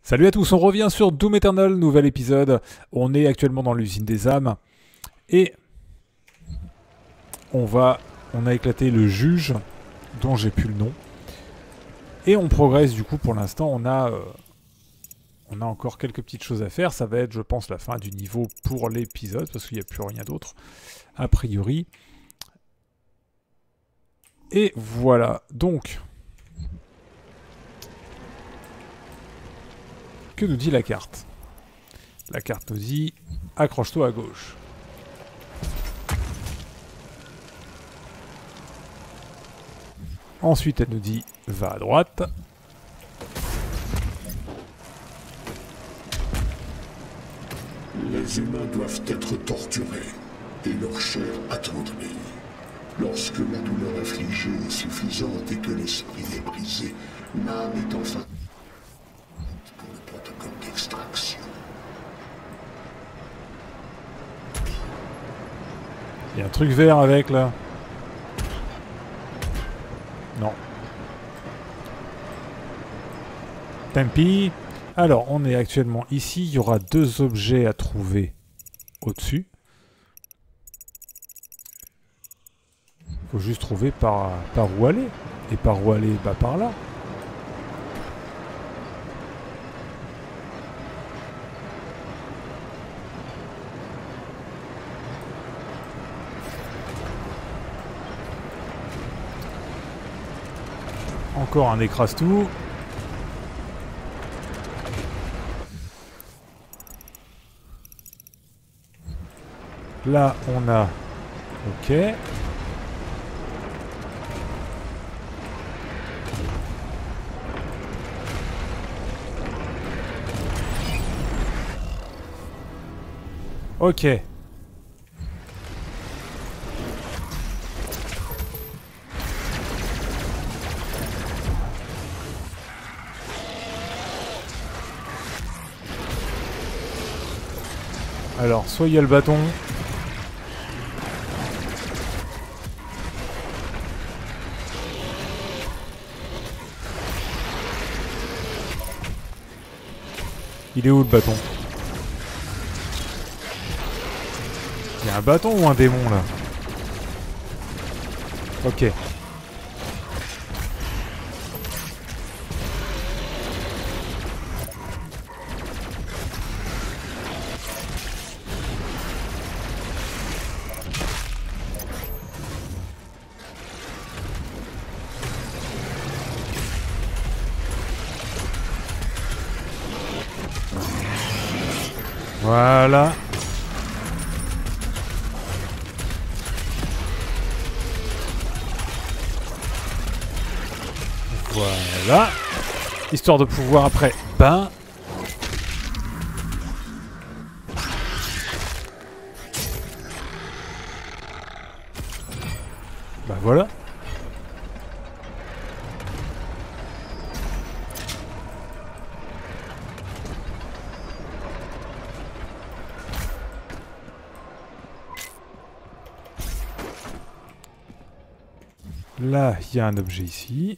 Salut à tous, on revient sur Doom Eternal, nouvel épisode. On est actuellement dans l'usine des âmes. Et on a éclaté le juge, dont j'ai plus le nom. Et on progresse du coup pour l'instant, on a encore quelques petites choses à faire. Ça va être, je pense, la fin du niveau pour l'épisode, parce qu'il n'y a plus rien d'autre, a priori. Et voilà, donc... Que nous dit la carte? La carte nous dit accroche-toi à gauche. Ensuite, elle nous dit va à droite. Les humains doivent être torturés et leur chair attendrie. Lorsque la douleur infligée est suffisante et que l'esprit est brisé, l'âme est enfin pour le protocole d'extraction. Il y a un truc vert avec là. Non. Tant pis. Alors, on est actuellement ici. Il y aura deux objets à trouver au-dessus. Faut juste trouver par où aller. Et par où aller? Bah par là. Encore un écrase-tout. Là, on a... Ok. Ok. Alors, soit il y a le bâton. Il est où le bâton? Il y a un bâton ou un démon là? Ok. Voilà. Voilà. Histoire de pouvoir après... Ben... Ben voilà. Là, il y a un objet ici.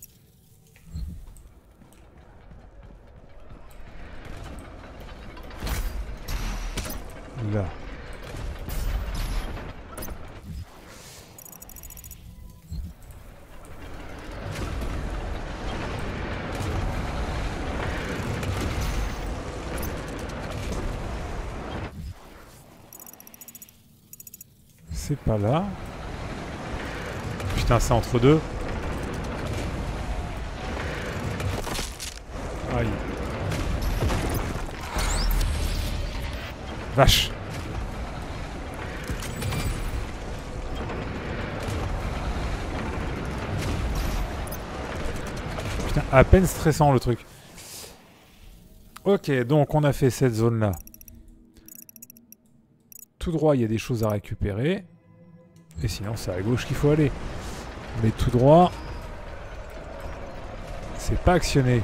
Là. C'est pas là. Putain, c'est entre deux. Aïe. Vache. Putain, à peine stressant le truc. Ok, donc on a fait cette zone-là. Tout droit, il y a des choses à récupérer. Et sinon, c'est à gauche qu'il faut aller. Mais tout droit, c'est pas actionné.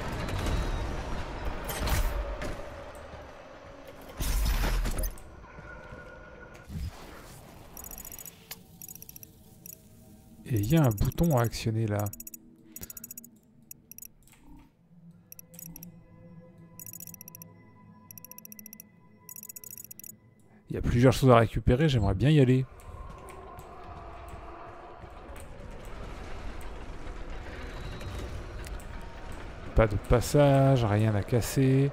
Et il y a un bouton à actionner là. Il y a plusieurs choses à récupérer, j'aimerais bien y aller. Pas de passage, rien à casser.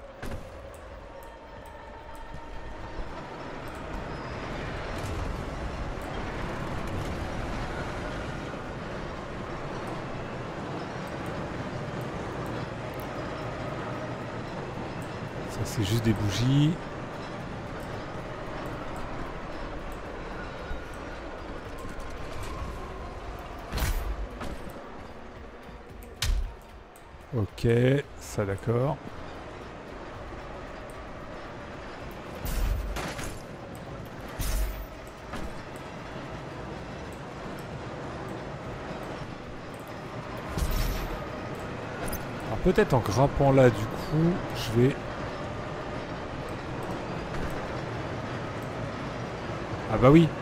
Ça c'est juste des bougies. Ok, ça d'accord. Alors peut-être en grimpant là du coup, je vais... Ah bah oui.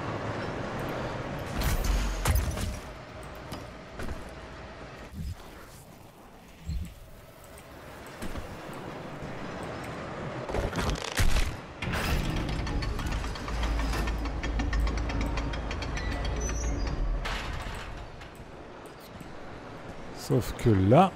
Sauf que là...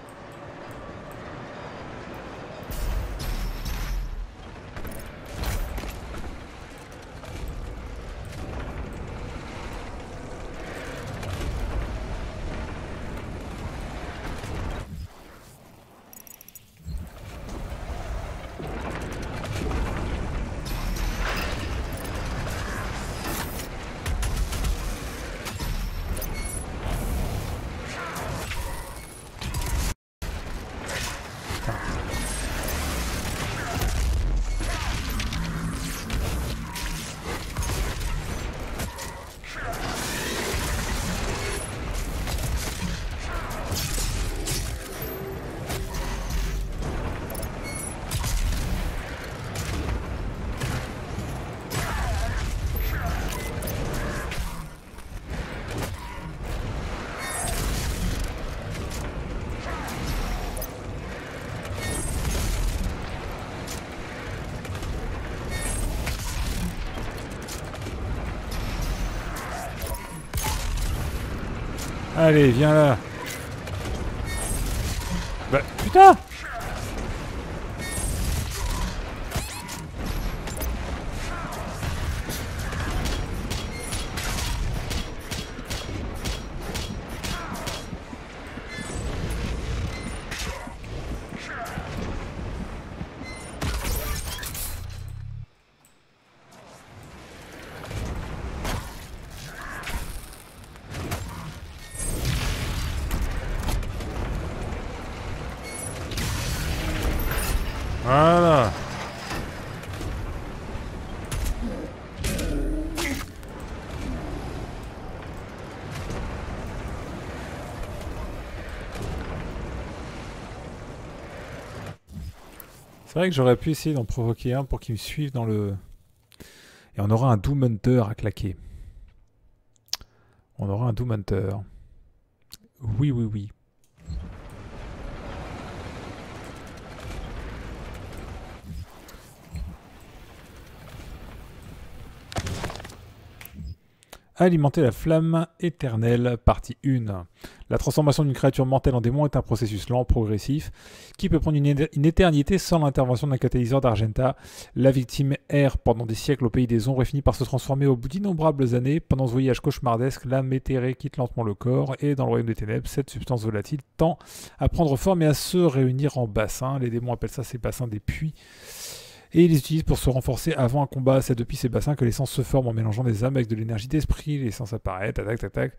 Allez, viens là. Bah, putain! Voilà. C'est vrai que j'aurais pu essayer d'en provoquer un pour qu'il me suive dans le... Et on aura un Doom Hunter à claquer. On aura un Doom Hunter. Oui, oui, oui. Alimenter la flamme éternelle, partie 1. La transformation d'une créature mortelle en démon est un processus lent, progressif, qui peut prendre une éternité sans l'intervention d'un catalyseur d'Argenta. La victime erre pendant des siècles au pays des ombres et finit par se transformer au bout d'innombrables années. Pendant ce voyage cauchemardesque, l'âme éthérée quitte lentement le corps et dans le royaume des ténèbres, cette substance volatile tend à prendre forme et à se réunir en bassins. Les démons appellent ça ces bassins des puits. Et ils les utilisent pour se renforcer avant un combat. C'est depuis ces bassins que l'essence se forme en mélangeant des âmes avec de l'énergie d'esprit. L'essence apparaît, tac, tac, tac.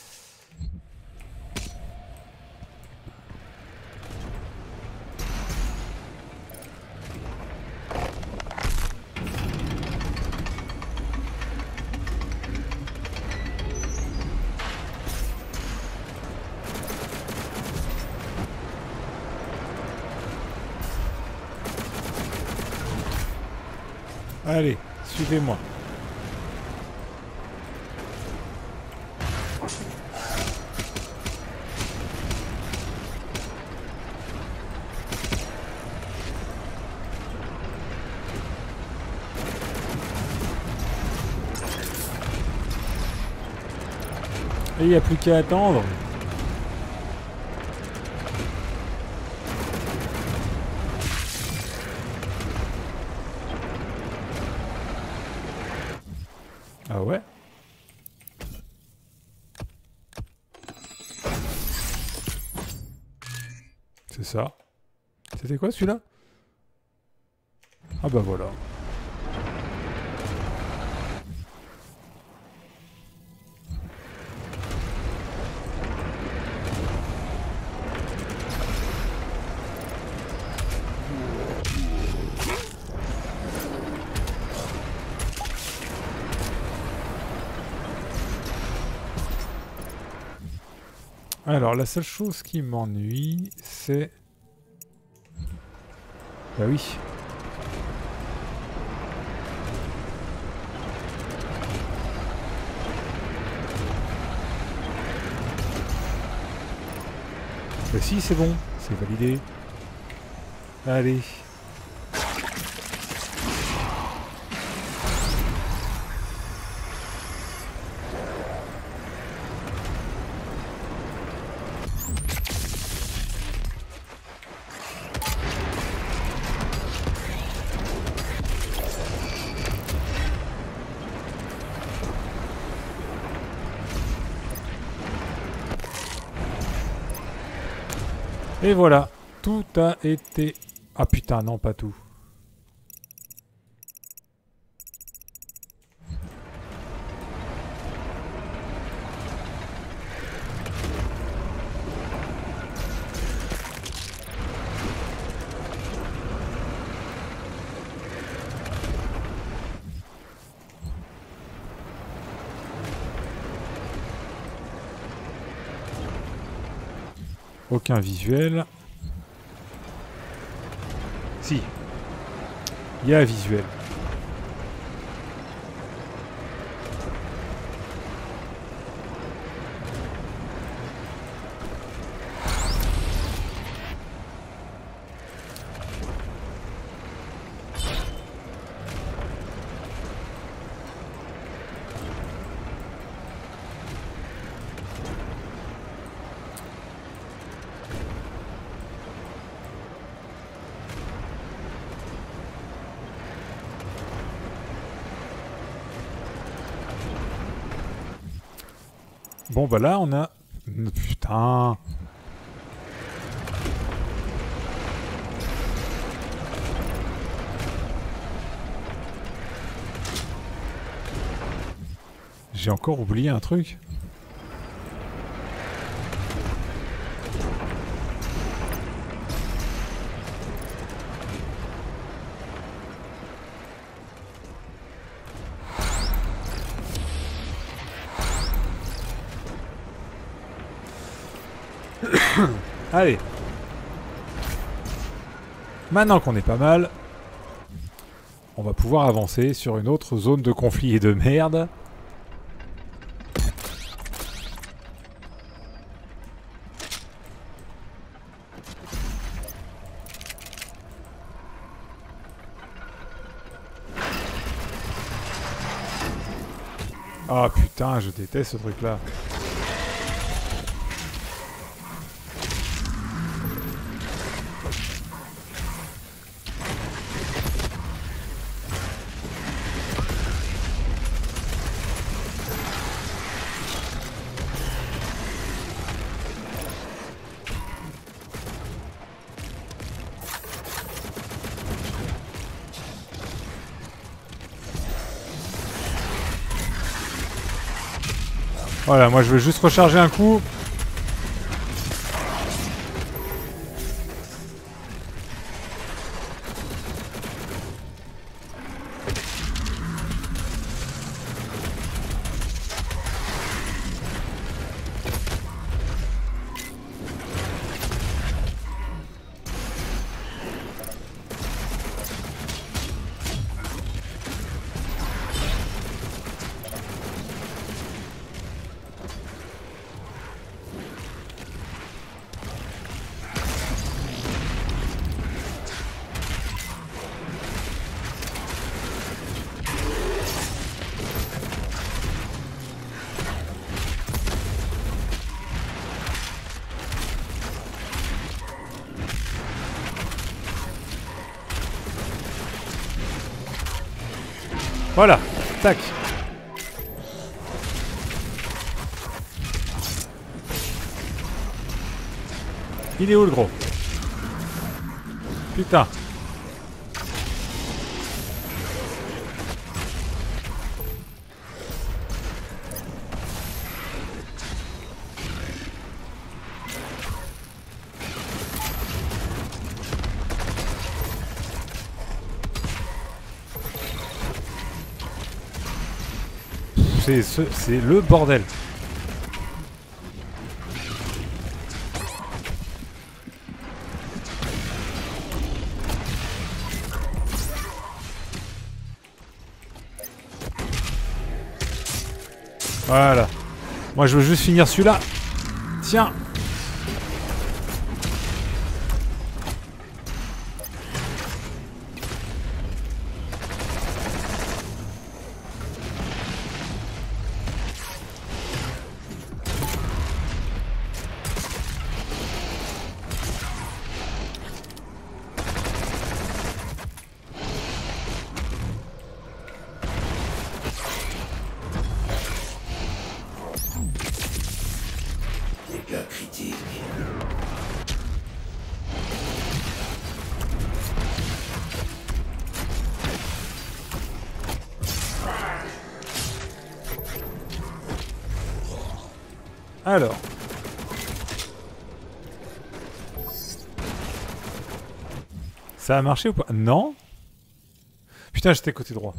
Allez, suivez-moi. Et il n'y a plus qu'à attendre. Ah ouais? C'est ça. C'était quoi celui-là? Ah bah voilà. Alors, la seule chose qui m'ennuie, c'est... Bah oui. Bah si, c'est bon. C'est validé. Allez. Et voilà, tout a été... Ah putain, non, pas tout. Aucun visuel. Si. Il y a un visuel. Bon bah là on a... Putain. J'ai encore oublié un truc. Allez. Maintenant qu'on est pas mal, on va pouvoir avancer sur une autre zone de conflit et de merde. Ah putain, je déteste ce truc-là. Voilà, moi je veux juste recharger un coup. Voilà. Tac. Il est où le gros? Putain. C'est le bordel. Voilà. Moi je veux juste finir celui-là. Tiens. Dégâts critiques. Alors. Ça a marché ou pas? Non. Putain, j'étais côté droit.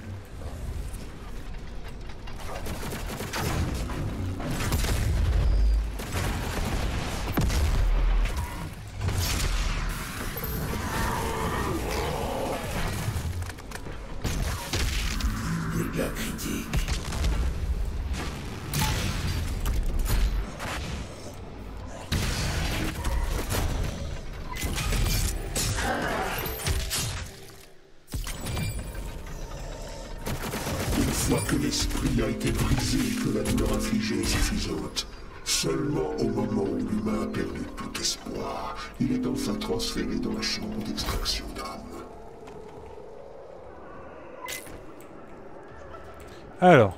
Dégâts critiques. Une fois que l'esprit a été brisé et que la douleur infligée est suffisante, seulement au moment où l'humain a perdu tout espoir, il est enfin transféré dans la chambre d'extraction d'âme. Alors.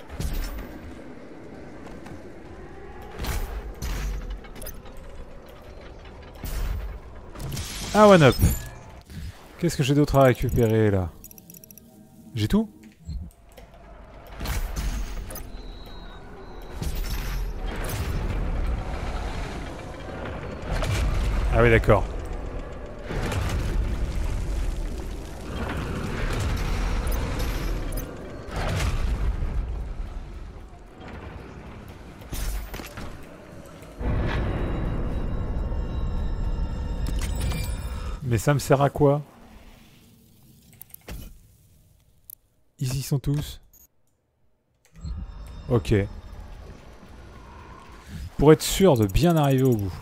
Ah, one up. Qu'est-ce que j'ai d'autre à récupérer là? J'ai tout? Ah oui, d'accord. Mais ça me sert à quoi? Ils y sont tous. Ok. Pour être sûr de bien arriver au bout.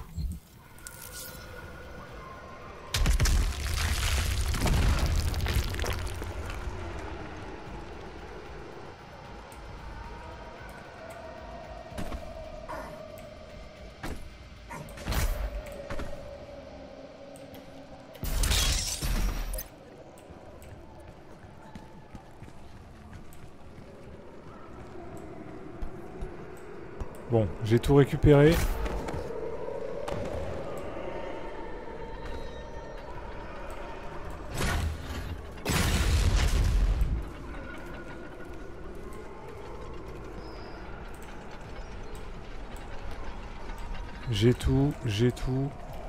Bon, j'ai tout récupéré. J'ai tout, j'ai tout.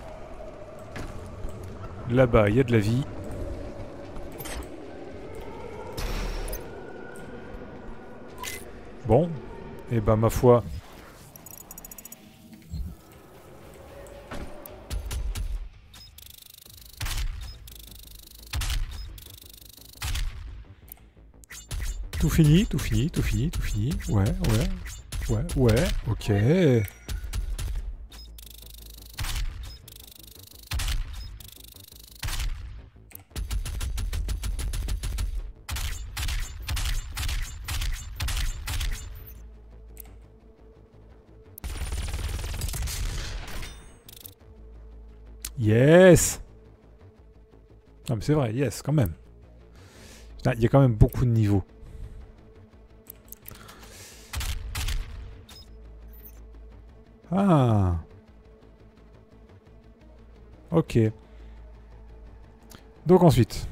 Là-bas, il y a de la vie. Bon, et bah ma foi. Tout fini, tout fini, tout fini, tout fini. Ouais, ouais. Ouais, ouais, ok. Yes! Non mais c'est vrai, yes, quand même. Putain, il y a quand même beaucoup de niveaux. Ah. Ok. Donc ensuite.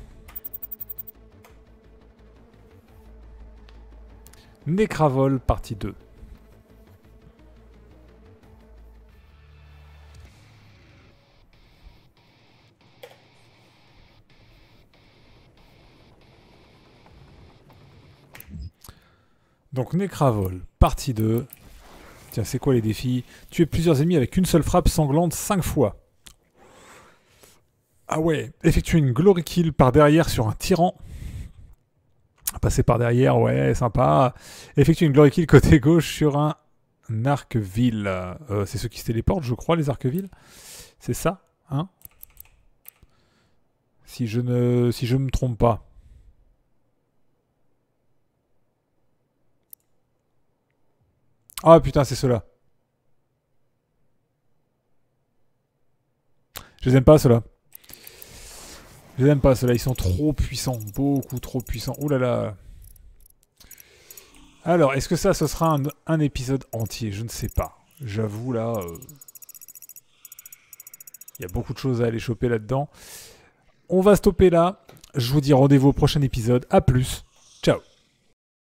Necravol, partie 2. Donc Necravol, partie 2. Tiens, c'est quoi les défis? Tuer plusieurs ennemis avec une seule frappe sanglante 5 fois. Ah ouais. Effectuer une glory kill par derrière sur un tyran. Passer par derrière, ouais, sympa. Effectuer une glory kill côté gauche sur un arc-ville. C'est ceux qui se téléportent, je crois, les arc-villes. C'est ça, hein? Si je me trompe pas. Ah putain, c'est ceux-là. Je les aime pas, ceux-là. Je les aime pas, ceux-là. Ils sont trop puissants. Beaucoup trop puissants. Ouh là là. Alors, est-ce que ça, ce sera un épisode entier? Je ne sais pas. J'avoue, là... il y a beaucoup de choses à aller choper là-dedans. On va stopper là. Je vous dis rendez-vous au prochain épisode. A plus.